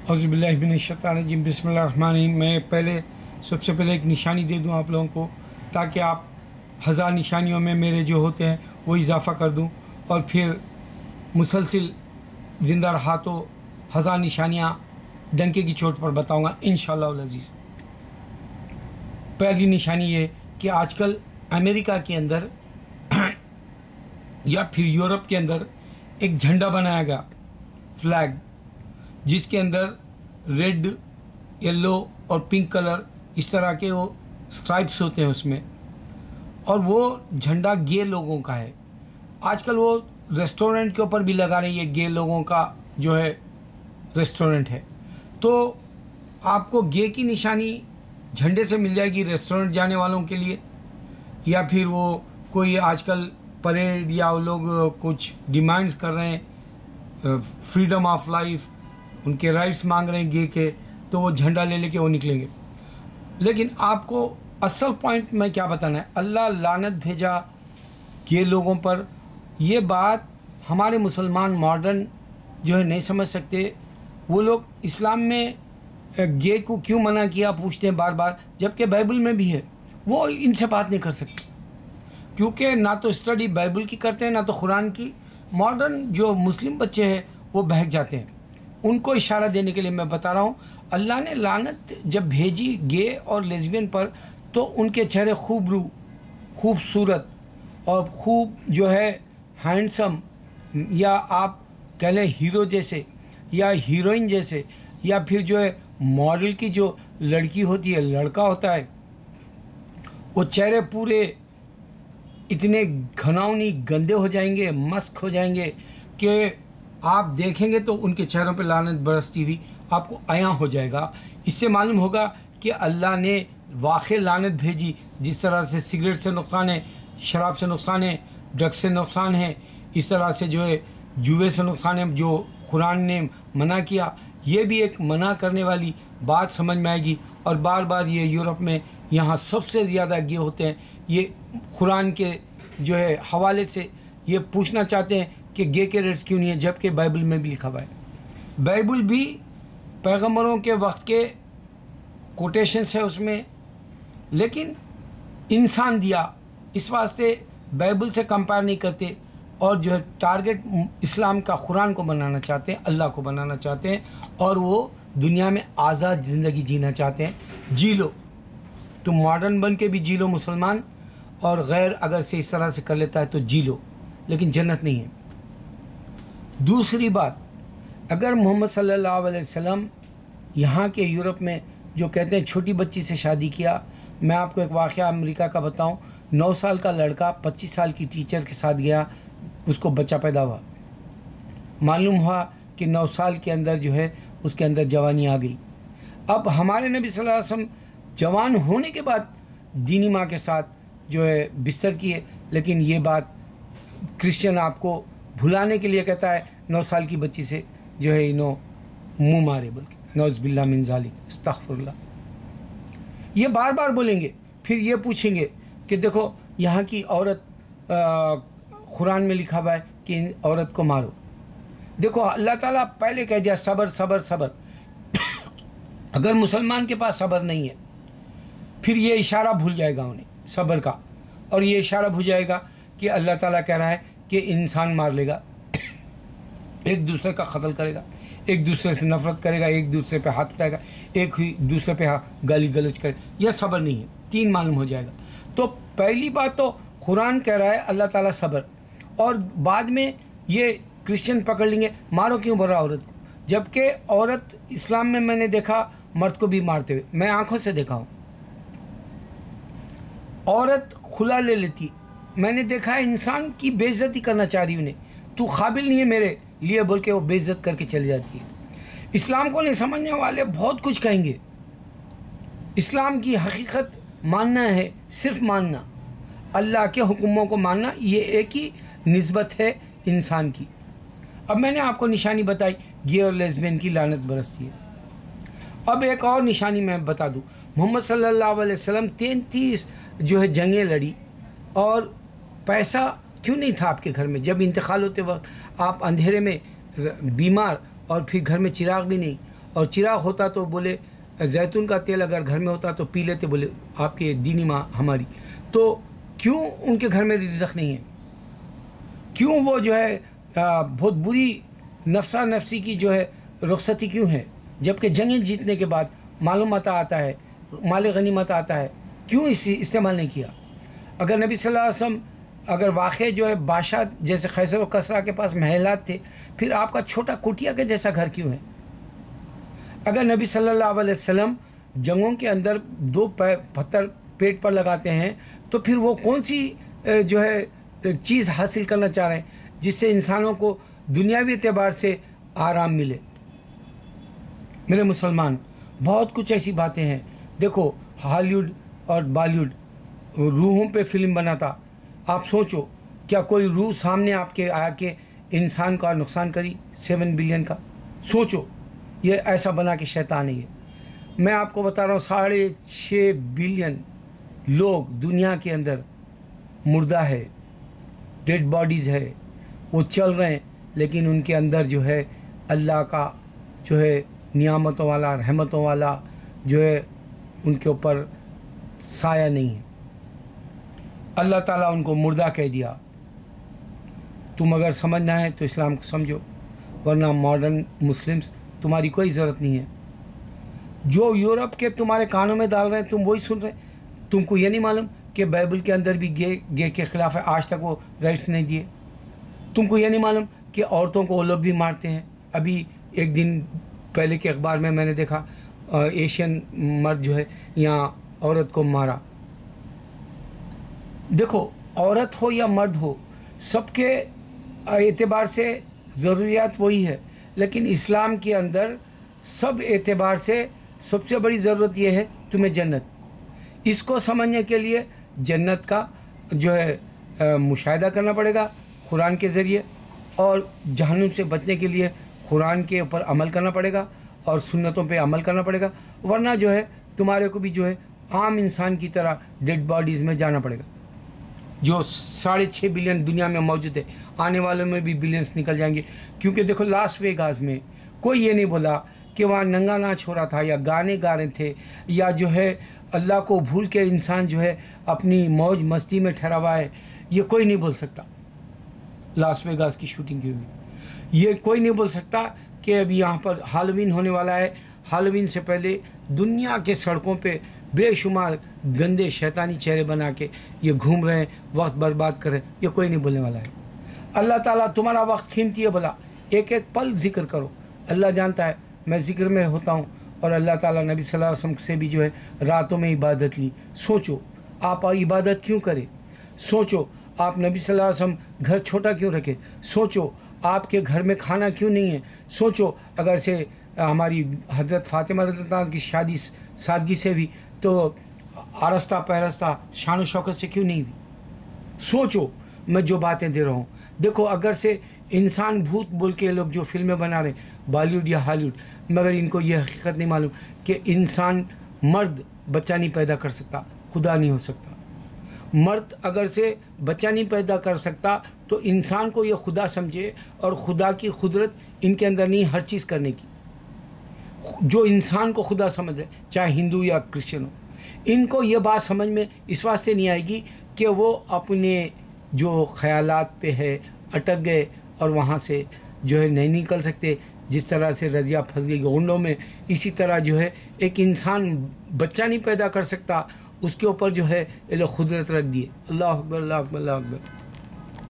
औज़ु बिल्लाहि मिनश्शैतानिर्रजीम बिस्मिल्लाहिर्रहमानिर्रहीम। मैं सबसे पहले एक निशानी दे दूं आप लोगों को, ताकि आप 1000 निशानियों में मेरे जो होते हैं वो इजाफ़ा कर दूं, और फिर मुसलसिल ज़िंदा रहा तो 1000 निशानियाँ डंके की चोट पर बताऊंगा इंशाअल्लाह अज़ीज़। पहली निशानी ये कि आजकल अमेरिका के अंदर या फिर यूरोप के अंदर एक झंडा बनाया गया, फ्लैग, जिसके अंदर रेड, येलो और पिंक कलर इस तरह के वो स्ट्राइप्स होते हैं उसमें, और वो झंडा गे लोगों का है। आजकल वो रेस्टोरेंट के ऊपर भी लगा रही है, गे लोगों का जो है रेस्टोरेंट है, तो आपको गे की निशानी झंडे से मिल जाएगी रेस्टोरेंट जाने वालों के लिए। या फिर वो कोई आजकल परेड या वो लोग कुछ डिमांड्स कर रहे हैं, फ्रीडम ऑफ लाइफ, उनके राइट्स मांग रहे हैं गे के, तो वो झंडा ले लेके वो निकलेंगे। लेकिन आपको असल पॉइंट में क्या बताना है, अल्लाह लानत भेजा गे लोगों पर। ये बात हमारे मुसलमान मॉडर्न जो है नहीं समझ सकते। वो लोग इस्लाम में गे को क्यों मना किया पूछते हैं बार बार, जबकि बाइबल में भी है। वो इनसे बात नहीं कर सकते, क्योंकि ना तो स्टडी बाइबल की करते हैं ना तो कुरान की। मॉडर्न जो मुस्लिम बच्चे हैं वो बहक जाते हैं। उनको इशारा देने के लिए मैं बता रहा हूँ, अल्लाह ने लानत जब भेजी गे और लेस्बियन पर, तो उनके चेहरे खूबसूरत और खूब जो है हैंडसम, या आप कह लें हीरो जैसे या हीरोइन जैसे, या फिर जो है मॉडल की जो लड़की होती है, लड़का होता है, वो चेहरे पूरे इतने घनावनी गंदे हो जाएंगे, मस्क हो जाएंगे कि आप देखेंगे तो उनके चेहरों पे लानत बरसती हुई आपको आया हो जाएगा। इससे मालूम होगा कि अल्लाह ने वाक़ई लानत भेजी। जिस तरह से सिगरेट से नुकसान है, शराब से नुकसान है, ड्रग्स से नुकसान है, इस तरह से जो है जुए से नुकसान है, जो कुरान ने मना किया। ये भी एक मना करने वाली बात समझ में आएगी। और बार बार ये यूरोप में यहाँ सबसे ज़्यादा गे होते हैं, ये कुरान के जो है हवाले से ये पूछना चाहते हैं कि गे के रेट्स क्यों नहीं है, जबकि बाइबल में भी लिखा हुआ है। बाइबल भी पैगंबरों के वक्त के कोटेशंस है उसमें, लेकिन इंसान दिया, इस वास्ते बाइबल से कंपेयर नहीं करते। और जो है टारगेट इस्लाम का कुरान को बनाना चाहते हैं, अल्लाह को बनाना चाहते हैं, और वो दुनिया में आज़ाद ज़िंदगी जीना चाहते हैं। जी लो, तुम मॉडर्न बन के भी जी लो मुसलमान, और गैर अगर से इस तरह से कर लेता है तो जी लो, लेकिन जन्नत नहीं है। दूसरी बात, अगर मोहम्मद सल्लल्लाहु अलैहि वसल्लम यहाँ के यूरोप में जो कहते हैं छोटी बच्ची से शादी किया, मैं आपको एक वाक़या अमेरिका का बताऊँ। 9 साल का लड़का 25 साल की टीचर के साथ गया, उसको बच्चा पैदा हुआ। मालूम हुआ कि 9 साल के अंदर जो है उसके अंदर जवानी आ गई। अब हमारे नबी सल्लल्लाहु अलैहि वसल्लम जवान होने के बाद दीनी माँ के साथ जो है बिस्तर किए, लेकिन ये बात क्रिश्चियन आपको भुलाने के लिए कहता है 9 साल की बच्ची से जो है मुँह मारे, बल्कि नौज़ बिल्लाह मिन ज़ालिक, अस्तग़फिरुल्लाह। ये बार बार बोलेंगे, फिर ये पूछेंगे कि देखो यहाँ की औरत, कुरान में लिखा हुआ है कि औरत को मारो। देखो अल्लाह ताला पहले कह दिया सब्र सब्र सब्र। अगर मुसलमान के पास सब्र नहीं है, फिर ये इशारा भूल जाएगा उन्हें सब्र का, और ये इशारा भूल जाएगा कि अल्लाह ताला कह रहा है कि इंसान मार लेगा, एक दूसरे का कत्ल करेगा, एक दूसरे से नफरत करेगा, एक दूसरे पे हाथ उठाएगा, एक ही दूसरे पे गाली गलौज करेगा। यह सब्र नहीं है। 3 मालूम हो जाएगा। तो पहली बात तो कुरान कह रहा है अल्लाह ताला सब्र, और बाद में ये क्रिश्चियन पकड़ लेंगे मारो क्यों बोल रहा औरत को, जबकि औरत इस्लाम में मैंने देखा मर्द को भी मारते हुए, मैं आंखों से देखा हूँ। औरत खुला ले लेती, मैंने देखा है इंसान की बेइज्जती करना चाह रही उन्हें, तू काबिल नहीं है मेरे लिए बोल के वो बेइज्जत करके चली जाती है। इस्लाम को नहीं समझने वाले बहुत कुछ कहेंगे। इस्लाम की हकीकत मानना है, सिर्फ मानना, अल्लाह के हुक्मों को मानना, ये एक ही निस्बत है इंसान की। अब मैंने आपको निशानी बताई, गे और लेस्बियन की लानत बरसती है। अब एक और निशानी मैं बता दूँ, मोहम्मद सल्लल्लाहु अलैहि वसल्लम 33 जो है जंगें लड़ी, और पैसा क्यों नहीं था आपके घर में? जब इंतकाल होते वक्त आप अंधेरे में बीमार, और फिर घर में चिराग भी नहीं, اور چراغ ہوتا تو بولے زیتون کا تیل اگر گھر میں ہوتا تو پی لیتے، بولے آپ کے دینی ماں ہماری. تو کیوں ان کے گھر میں رزق نہیں ہے؟ کیوں وہ جو ہے بہت بری نفسا نفسی کی جو ہے رخصتی کیوں ہے؟ جبکہ جنگیں جیتنے کے بعد معلوم متا آتا ہے، مال غنیمت آتا ہے، کیوں استعمال نہیں کیا؟ اگر نبی صلی اللہ علیہ وسلم اگر واقع جو ہے بادشاہ جیسے خیسر و کسریٰ کے پاس محلات تھے، پھر آپ کا چھوٹا کوٹیا کے جیسا گھر کیوں ہے؟ اگر نبی صلی اللہ علیہ وسلم جنگوں کے اندر 2 پتھر پیٹ پر لگاتے ہیں تو پھر وہ کون سی جو ہے چیز حاصل کرنا چاہ رہے ہیں جس سے انسانوں کو دنیاوی اعتبار سے آرام ملے؟ میرے مسلمان، بہت کچھ ایسی باتیں ہیں. دیکھو ہالی ووڈ اور بالی ووڈ روحوں پہ فلم بناتا. آپ سوچو کیا کوئی روح سامنے آپ کے آ کے انسان کا نقصان کری 7 بلین کا؟ سوچو، یہ ایسا بنا کے شیطان ہے. میں آپ کو بتا رہا ہوں 6.5 بلین لوگ دنیا کے اندر مردہ ہے، ڈیڈ باڈیز ہے، وہ چل رہے ہیں، لیکن ان کے اندر جو ہے اللہ کا جو ہے نعمتوں والا، رحمتوں والا جو ہے ان کے اوپر سایہ نہیں ہے. اللہ تعالیٰ ان کو مردہ کہہ دیا. تم اگر سمجھنا ہے تو اسلام کو سمجھو، ورنہ ماڈرن مسلمز تمہاری کوئی ضرورت نہیں ہے. جو یورپ کے تمہارے کانوں میں ڈال رہے ہیں تم وہی سن رہے. تم کو یہ نہیں معلوم کہ بائبل کے اندر بھی گے کے خلاف ہے، آج تک وہ رائٹس نہیں دیے. تم کو یہ نہیں معلوم کہ عورتوں کو وہ لوگ بھی مارتے ہیں. ابھی ایک دن پہلے کے اخبار میں نے دیکھا ایشین مرد جو ہے یہاں عورت کو مارا. دیکھو عورت ہو یا مرد ہو، سب کے اعتبار سے ضروریات وہی ہے، لیکن اسلام کے اندر سب اعتبار سے سب سے بڑی ضرورت یہ ہے تمہیں جنت. اس کو سمجھنے کے لیے جنت کا جو ہے مشاہدہ کرنا پڑے گا قرآن کے ذریعے، اور جہنم سے بچنے کے لیے قرآن کے اوپر عمل کرنا پڑے گا اور سنتوں پہ عمل کرنا پڑے گا. ورنہ جو ہے تمہارے کو بھی جو ہے عام انسان کی طرح ڈیڈ باڈیز میں جانا پڑے گا. جو 6.5 بلین دنیا میں موجود ہے، آنے والوں میں بھی بلینس نکل جائیں گے. کیونکہ دیکھو لاس ویگاس میں کوئی یہ نہیں بولا کہ وہاں ننگا ناچ ہو رہا تھا یا گانے گا رہے تھے یا جو ہے اللہ کو بھول کے انسان جو ہے اپنی موج مستی میں ٹھہرا ہوا ہے. یہ کوئی نہیں بول سکتا لاس ویگاس کی شوٹنگ کی ہوئی. یہ کوئی نہیں بول سکتا کہ ابھی یہاں پر ہالوین ہونے والا ہے. ہالوین سے پہلے دنیا کے سڑکوں پہ بے شمار گندے شیطانی چہرے بنا کے یہ گھوم رہے ہیں، وقت برباد کر رہے ہیں. یہ کوئی نہیں بولنے والا ہے. اللہ تعالیٰ تمہارا وقت قیمتی ہے، بولا ایک ایک پل ذکر کرو. اللہ جانتا ہے میں ذکر میں ہوتا ہوں، اور اللہ تعالیٰ نبی صلی اللہ علیہ وسلم سے بھی جو ہے راتوں میں عبادت لی. سوچو آپ عبادت کیوں کرے؟ سوچو آپ نبی صلی اللہ علیہ وسلم گھر چھوٹا کیوں رکھے؟ سوچو آپ کے گھر میں کھانا کیوں نہیں ہے؟ سوچو اگر سے ہماری حضرت فاطمہ رضی اللہ عنہا کی شادی سادگی سے بھی تو آرستہ پہرستہ شان و شوکت سے کیوں نہیں ہوئی؟ سوچو میں جو باتیں دے رہا ہوں. دیکھو اگر سے انسان بھوت بول کے لوگ جو فلمیں بنا رہے ہیں بالی ووڈ یا ہالی ووڈ، مگر ان کو یہ حقیقت نہیں معلوم کہ انسان مرد بچہ نہیں پیدا کر سکتا، خدا نہیں ہو سکتا. مرد اگر سے بچہ نہیں پیدا کر سکتا تو انسان کو یہ خدا سمجھے، اور خدا کی قدرت ان کے اندر نہیں ہر چیز کرنے کی. جو انسان کو خدا سمجھ رہے چاہے ہندو یا کرسچن ہو، ان کو یہ بات سمجھ میں اس واسطے نہیں آئے گی کہ وہ اپنے جو خیالات پہ ہے اٹک گئے اور وہاں سے جو ہے نہیں نکل سکتے. جس طرح سے رضیہ پھنس گئی گونڈوں میں، اسی طرح جو ہے ایک انسان بچہ نہیں پیدا کر سکتا، اس کے اوپر جو ہے یہ لوگ قدرت رکھ دیے. اللہ اکبر، اللہ اکبر، اللہ اکبر.